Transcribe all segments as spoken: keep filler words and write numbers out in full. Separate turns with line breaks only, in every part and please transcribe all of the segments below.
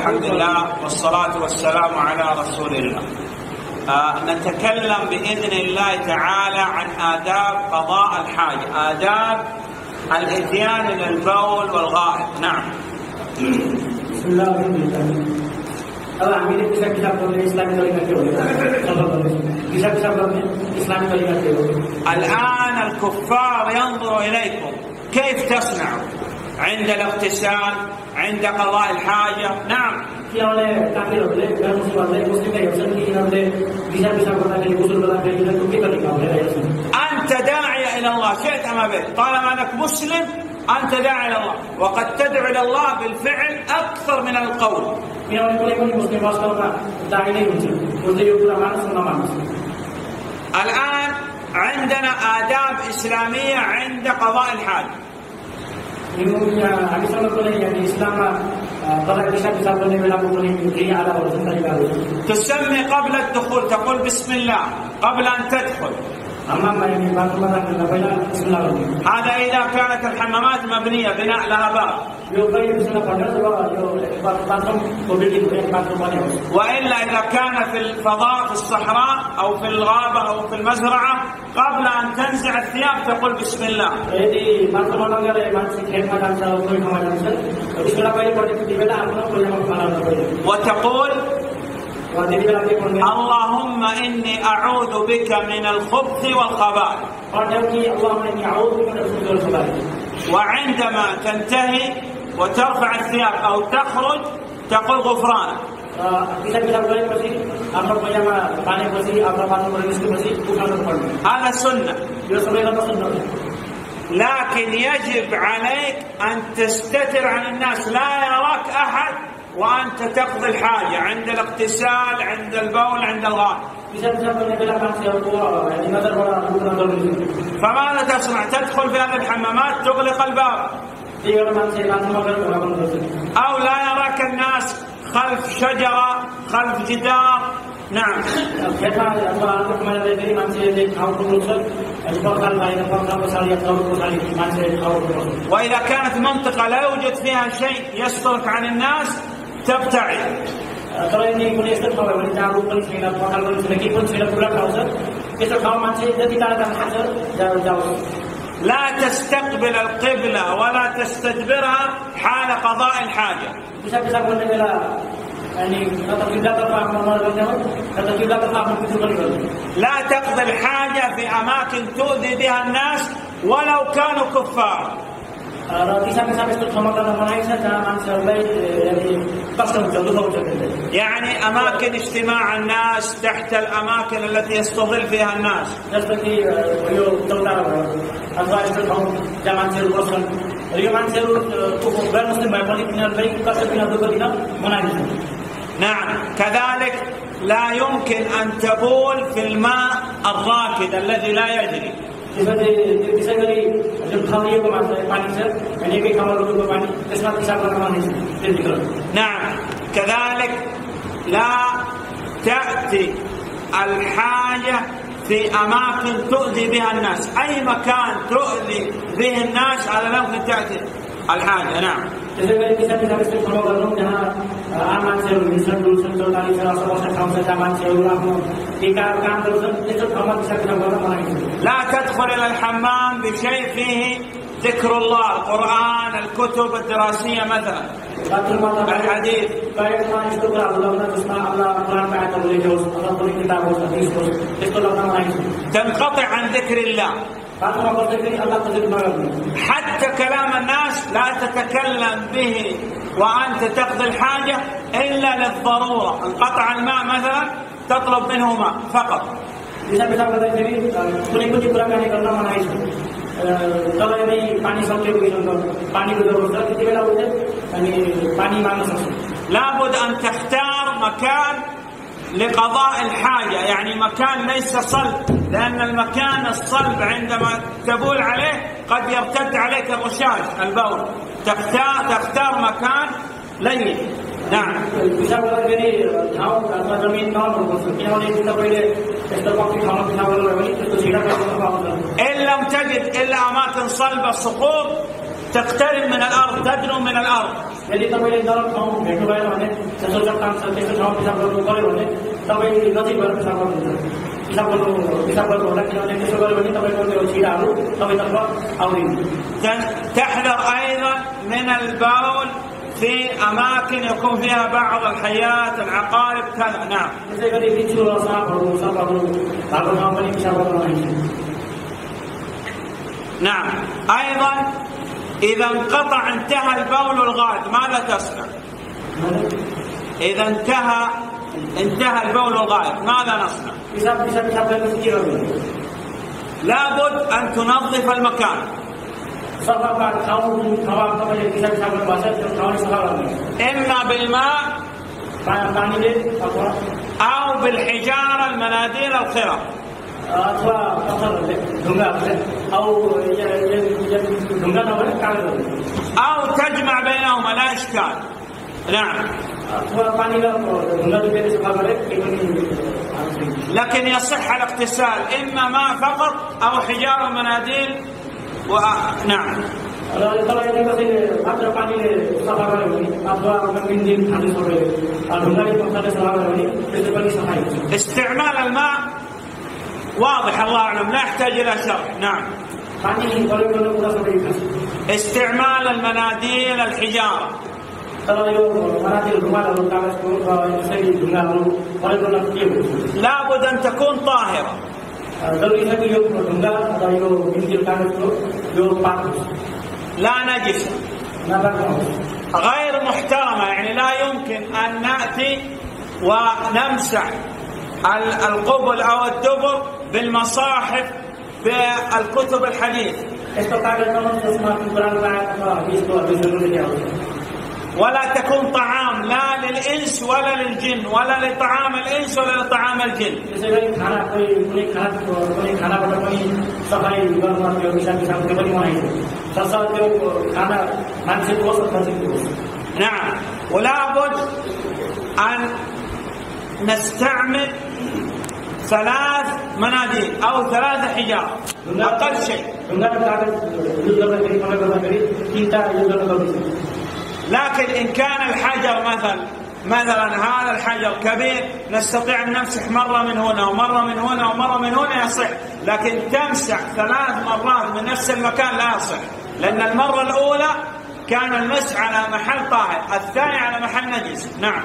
الحمد لله والصلاة والسلام على رسول الله. آه نتكلم بإذن الله تعالى عن آداب قضاء الحاجة، آداب الإتيان للبول والغائط. نعم.
بسم الله الرحمن الرحيم. अब हामीले किसा किताब पढ्ने इस्लामी तरिका के हो किसा किताब पढ्ने इस्लामी तरिका के हो
الآن الكفار ينظروا إليكم كيف تصنعوا عند الاغتسال عند قضاء الحاجة. نعم.
किनभने काफिरहरूले गैर मुस्लिमहरूले मुस्लिमलाई हेर्छन् कि यिनीहरूले किसा किताब गर्दाखेरि गुसुल गर्दाखेरि यिनीहरू के तरिका भनेर हेर्छन्.
أنت داعية إلى الله شئت أم أبيت، طالما أنك مسلم أنت داعي إلى الله، وقد تدعو إلى الله بالفعل أكثر من القول.
किनभने कुनै पनि मुस्लिम वास्तवमा दाइ नै हुन्छ, उसले यो कुरा मान्छ नमान्छ.
الآن عندنا آداب إسلامية عند قضاء الحاجة.
हामीसँग कुनै यानी इस्लाममा قضاء किसा किताब गर्ने बेलाको कुनै केही आदबहरू छन्, तरिकाहरू छन्.
تسمي قبل الدخول تقول بسم الله قبل أن تدخل. هذا إذا كانت الحمامات مبنية بناء لها باب، وإلا إذا كان في الفضاء في الصحراء أو في الغابة أو في المزرعة قبل أن تنزع الثياب تقول بسم الله. وتقول اللهم إني أعوذ بك من الخبث والخبائث. وعندما تنتهي وترفع الثياب أو تخرج تقول غفرانك. هذا سنة، لكن يجب عليك أن تستتر عن الناس، لا يراك أحد وأنت تقضي الحاجة عند الاغتسال عند البول عند الغائط. فماذا تصنع؟ تدخل في هذه الحمامات تغلق الباب، أو لا يراك الناس خلف شجرة خلف جدار. نعم. وإذا كانت منطقة لا يوجد فيها شيء يسترك عن الناس تبتعد. لا تستقبل القبلة ولا تستدبرها حال قضاء الحاجة. لا تقضي الحاجة في أماكن تؤذي بها الناس ولو كانوا كفار. يعني أماكن اجتماع الناس، تحت الأماكن التي يستظل فيها الناس. نعم. كذلك لا يمكن أن تبول في الماء الراكد الذي لا يجري. نعم. كذلك لا تأتي الحاجة في أماكن تؤذي بها الناس، أي مكان تؤذي به الناس على ممكن تأتي الحاجة. نعم. لا تدخل إلى الحمام بشيء فيه ذكر الله، القرآن، الكتب الدراسية مثلا، الحديث. تنقطع عن ذكر الله. حتى كلام الناس لا تتكلم به وأنت تقضي الحاجة إلا للضرورة. انقطع الماء مثلا تطلب منه ماء فقط. لابد أن تختار مكان لقضاء لقضاء الحاجة، يعني مكان ليس صلب، لأن المكان الصلب عندما تبول عليه قد يرتد عليك الرشاش البول. تختار, تختار مكان لين. نعم. إن لم تجد إلا أماكن صلبة السقوط تقترب من الأرض، تدنو من الأرض.
यदि तपाईँले गलत ठाउँ भेट्नु भएन भने सोचक काम छ त्यस्तो ठाउँ पिसाब गर्नु पऱ्यो भने तपाईँ नजिक भएर पिसाब गर्नुहुन्छ पिसाब गर्नु पिसाब गर्नु होला किनभने त्यसो गर्यो भने तपाईँको त्यो छिराहरू तपाईँतर्फ आउँदैन
تحذر أيضا من البول في أماكن يكون فيها بعض الحيات العقارب كذا نعم نعم أيضا إذا انقطع انتهى البول الغائط ماذا تصنع؟ إذا انتهى انتهى البول الغائط ماذا نصنع؟ لابد أن تنظف المكان إما بالماء أو بالحجارة المناديل الخرق أو تجمع بينهما لا إشكال نعم لكن يصح الاغتسال إما ماء فقط أو حجارة مناديل و... نعم استعمال الماء واضح الله أعلم لا يحتاج إلى شرح نعم استعمال المناديل الحجارة لابد أن تكون طاهرة لا نجسة غير محترمة يعني لا يمكن أن نأتي ونمسح القبل أو الدبر بالمصاحف بالكتب الحديث ولا تكون طعام لا للإنس ولا للجن ولا لطعام الإنس ولا لطعام الجن نعم ولا بد أن نستعمل ثلاث مناديل أو ثلاث حجارة أقل شيء لكن إن كان الحجر مثلا مثلا هذا الحجر كبير نستطيع أن نمسح مرة من هنا ومرة من هنا ومرة من هنا يصح لكن تمسح ثلاث مرات من نفس المكان لا يصح لأن المرة الأولى كان المسح على محل طاهر الثاني على محل نجس نعم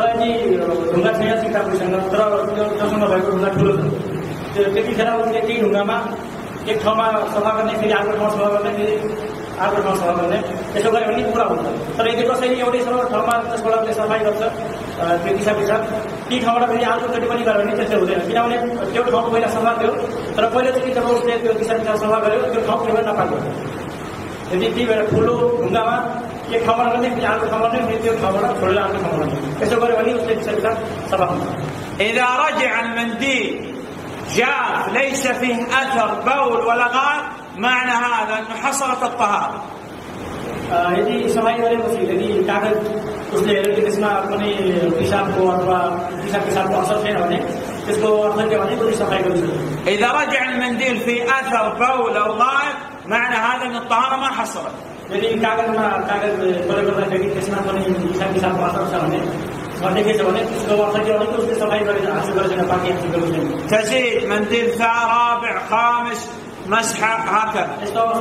अर्को ठाउँ सफा गर्ने त्यसो गऱ्यो भने पुरा हुन्छ तर यदि कसैले एउटै ठाउँमा त्यसबाट सफाइ गर्छ त्यो दिशा पिसाब ती ठाउँबाट फेरि अर्कोचोटि पनि गऱ्यो भने त्यस्तो हुँदैन किनभने त्यो ठाउँ पहिला सफा थियो तर पहिलोचोटि जब उसले त्यो दिशा पिसाब सफा गर्यो त्यो ठाउँ फेरि नपाएको यदि त्यही भएर ठुलो ढुङ्गामा एक ठाउँबाट गर्ने फेरि अर्को ठाउँबाट फेरि त्यो ठाउँबाट छोडेर अर्को ठाउँमा गर्ने त्यसो गऱ्यो भने उसले दिशा पिसाब सफा हुन्छ
إذا رجع المنديل جاف ليس فيه أثر بول ولا غائط معنى هذا أنه حصلت الطهارة.
यदि सफाई गरेपछि यदि कागज उसले हेरेर कि त्यसमा कुनै पिसाबको अथवा पिसाब पिसाबको असर छैन भने त्यसको अर्थ के भने कुनै सफाई गरिन्छ.
إذا رجع المنديل في أثر بول أو غائط معنى هذا أن الطهارة ما حصلت.
यदि कागजमा कागज प्रयोग गर्दाखेरि त्यसमा कुनै पिसाब पिसाबको असर छ भने
تزيد منديل ثاء رابع خامس مسحة هكذا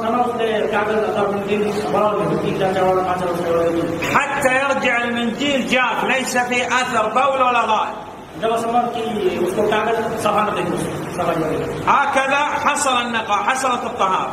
حتى يرجع المنديل جاف ليس في أثر بول ولا غائط هكذا حصل النقاء حصلت الطهارة.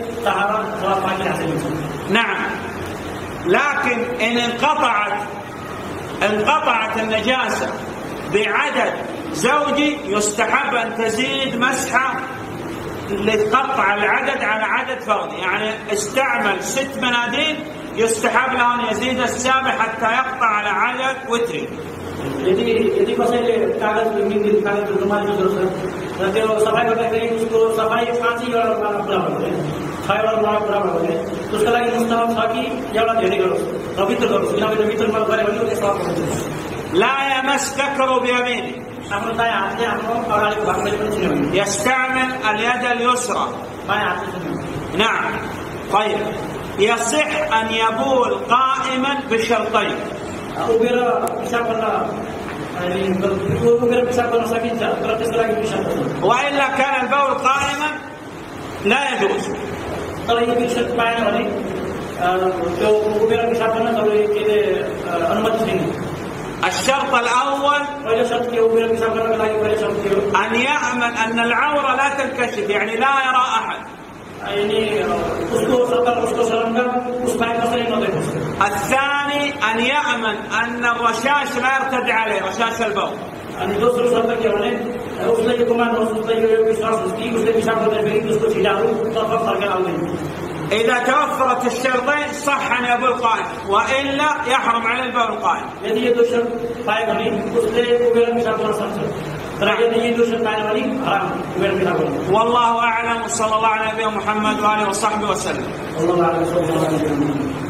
نعم لكن إن انقطعت انقطعت النجاسة بعدد زوجي يستحب أن تزيد مسحة لتقطع العدد على عدد فردي يعني استعمل ست مناديل يستحب له أن يزيد السابع حتى يقطع على عدد وتري.
यदि यदि कसैले कागज मिन्दिल कागज रुमाल युज गर्छ र त्यो सफाई गर्दाखेरि उसको सफाई पाँचै एउटा पुरा भयो छवटा रुमाल पुरा भयो भने उसको लागि मुस्तहब छ कि एउटा धेरै गरोस् र भित्र गरोस् किनभने भित्रमा गरे भने उसले सफा हुन्छ.
لا يمس ذكره بيمينه
आफ्नो दायाँ हातले आफ्नो अगाडिको भागलाई पनि छुने भने
يستعمل اليد اليسرى.
बायाँ हातले छुने.
نعم طيب يصح أن يبول قائما بشرطين. وإلا كان البول قائما لا يجوز. الشرط الأول أن يأمن أن العورة لا تنكشف، يعني لا يرى أحد. الثاني أن يأمن أن الرشاش لا يرتد عليه، رشاش البول. إذا توفرت الشرطين صح أن يبول قائم، وإلا يحرم عليه البول قائم. والله أعلم، وصلى الله على نبينا محمد وآله وصحبه وسلم.